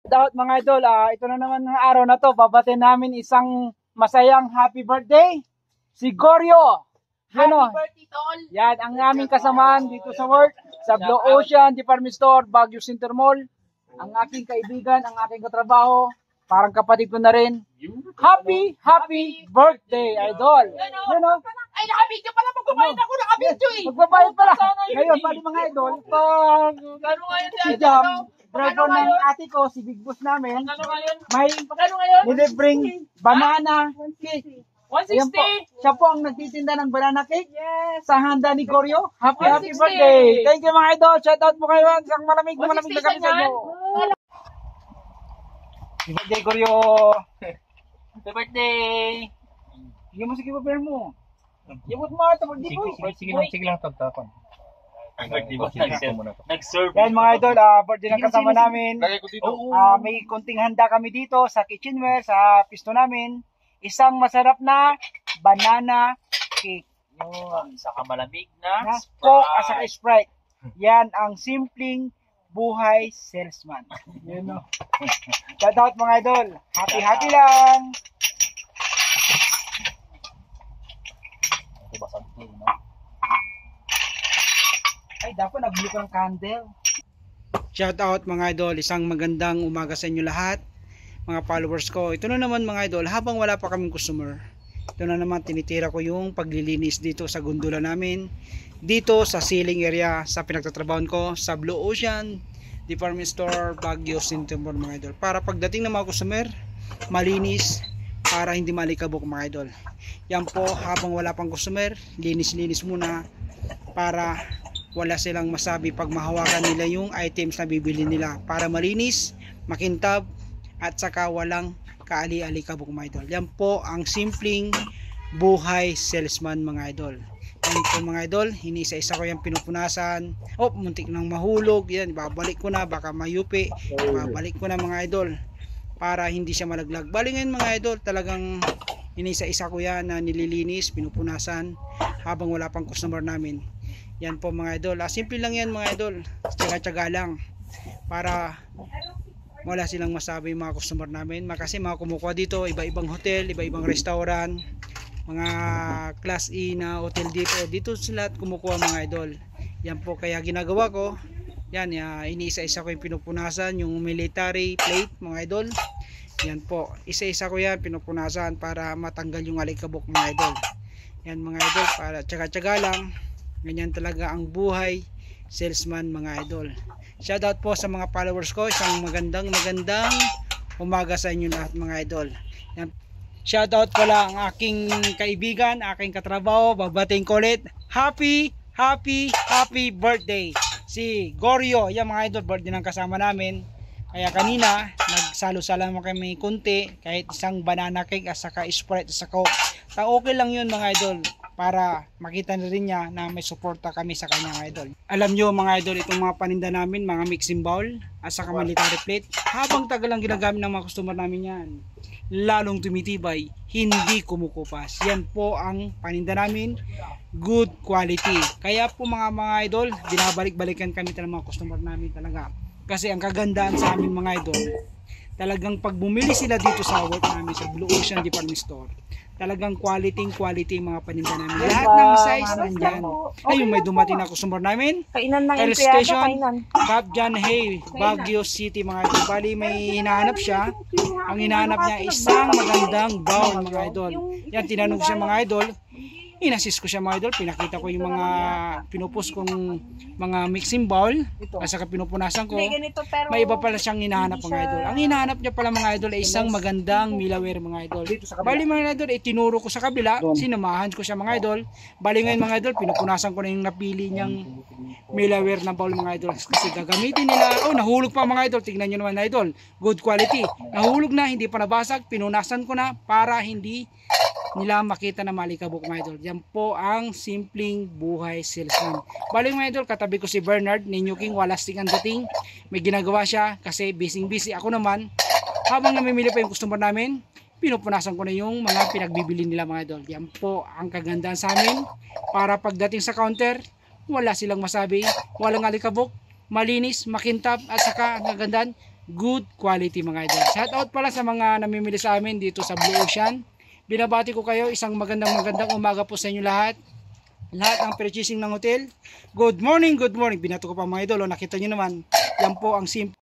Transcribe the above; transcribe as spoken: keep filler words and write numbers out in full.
Out mga idol, uh, ito na naman ng araw na to, babatin namin isang masayang happy birthday, si Goryo. Happy Ano? birthday tol! Yan, ang aming kasamaan dito sa work, sa Blue Ocean Department Store, Baguio Center Mall. Ang aking kaibigan, ang aking katrabaho, parang kapatid ko na rin. Happy, happy birthday, idol. You know? Ay, nakabidyo pala, magbabayad ako, nakabidyo eh! Magbabayad pala. Ngayon, pali mga idol, pag Magkano ngayon si dyan? Jam, Magkano driver ng ngayon? ate ko, si Big Boss namin, Magkano ngayon? may Magkano ngayon? nilibring banana cake. Ayan po, one sixty! siya po ang nagtitinda ng banana cake Yes! sa handa ni Goryo. Happy, happy one sixty. birthday! Thank you mga idol. Shout out po kayo. Isang malamig na malamig na kami sa inyo. Happy birthday, Goryo! Happy birthday! Sige mo, sige mo, pero mo. Yabot mo ito, hindi Sige, po. sige, sige lang, sige lang tagtapan. Nag-serve. Yan mga idol, ah, birthday ng kasama namin. Lagay ko dito. Ah, may kunting handa kami dito sa kitchenware, sa pisto namin. Isang masarap na banana cake. Yun. Saka malamig na Na Coke at saka Sprite. Yan ang simpleng buhay salesman. Yun o. Shout out mga idol. Happy happy lang. Ay, dapat nag-blue kang candle. Shout out mga idol. Isang magandang umaga sa inyo lahat. Mga followers ko. Ito na naman mga idol. Habang wala pa kaming customer. Ito na naman tinitira ko yung paglilinis dito sa gondola namin. Dito sa ceiling area sa pinagtatrabahoan ko sa Blue Ocean Department Store, Baguio Center Mall mga idol. Para pagdating ng mga customer, malinis, para hindi malikabok mga idol. Yan po, habang wala pang customer, linis-linis muna para wala silang masabi pag mahawakan nila yung items na bibili nila. Para malinis, makintab, at saka walang kaali-alikabok mga idol. Yan po ang simpleng buhay salesman mga idol. Yan po mga idol, hinisa-isa ko yung pinupunasan. Oh, muntik nang mahulog. Yan, babalik ko na, baka mayupi. Babalik ko na mga idol para hindi siya malaglag. Bali ngayon mga idol, talagang hinisa-isa ko yan na nililinis, pinupunasan habang wala pang customer namin. Yan po mga idol. Ah, simple lang yan mga idol. Tsaga-tsaga lang para wala silang masabi yung mga customer namin. Kasi mga kumukuha dito, iba-ibang hotel, iba-ibang restaurant, mga class E na hotel dito. Dito sila kumukuha mga idol. Yan po kaya ginagawa ko. Yan, uh, iniisa-isa ko yung pinupunasan, yung military plate mga idol. Yan po, isa-isa ko yan pinupunasan para matanggal yung alikabok mga idol. Yan mga idol, para tsaga-tsaga lang. Ganyan talaga ang buhay salesman mga idol. Shout out po sa mga followers ko. Isang magandang magandang umaga sa inyo lahat mga idol. Yan. Shout out pala ang aking kaibigan, aking katrabaho. Babating ko ulit. Happy, happy, happy birthday si Goryo. Yan mga idol, birthday ng kasama namin. Kaya kanina nagsalo-salo naman kami kunti, kahit isang banana cake at saka Sprite at saka Coke. Ta okay lang yun mga idol, para makita na rin niya na may suporta kami sa kanya mga idol. Alam nyo mga idol, itong mga paninda namin, mga mixing bowl at saka military plate, habang tagal lang ginagamit ng mga customer namin yan, lalong tumitibay, hindi kumukupas. Yan po ang paninda namin, good quality. Kaya po mga mga idol, binabalik-balikan kami ng mga customer namin talaga. Kasi ang kagandaan sa amin mga idol, talagang pag bumili sila dito sa work namin sa Blue Ocean Department Store, talagang quality quality mga paninda namin. Lahat ng size nandyan. Ayun, may dumating na customer namin. Kainan ng Air empleyado, Station, kainan. Cap John Hay, Baguio City mga idol. Bali may hinahanap siya. Ang hinahanap niya isang magandang bowl mga idol. Yan, tinanong siya mga idol. Inassist ko siya mga idol, pinakita ko yung mga pinupost kong mga mixing bowl at saka pinupunasan ko. Hindi, ganito, pero May iba pala siyang hinahanap mga idol. Ang hinahanap niya pala mga idol ay isang magandang milaware mga idol. Bali mga idol, itinuro ko sa kabila, sinamahan ko siya mga idol. Bali ngayon mga idol, pinupunasan ko na yung napili niyang milaware na bowl mga idol. Kasi gagamitin nila, oh nahulog pa mga idol, tignan nyo naman idol, good quality. Nahulog na, hindi pa nabasag, pinunasan ko na para hindi nila makita na malikabok mga idol. Yan po ang simpleng buhay salesman. Bali mga idol, katabi ko si Bernard Ninyo King, walasting ang dating. May ginagawa siya kasi busy busy. Ako naman, habang namimili pa yung customer namin, pinupunasan ko na yung mga pinagbibili nila mga idol. Yan po ang kagandahan sa amin, para pagdating sa counter, wala silang masabi, walang alikabok, malinis, makintab, at saka ang kagandahan, good quality mga idol. Shout out pala sa mga namimili sa amin dito sa Blue Ocean. Binabati ko kayo, isang magandang magandang umaga po sa inyo lahat. Lahat ng purchasing ng hotel. Good morning, good morning. Binato ko pa mga idol, oh, nakita nyo naman. Yan po ang simple.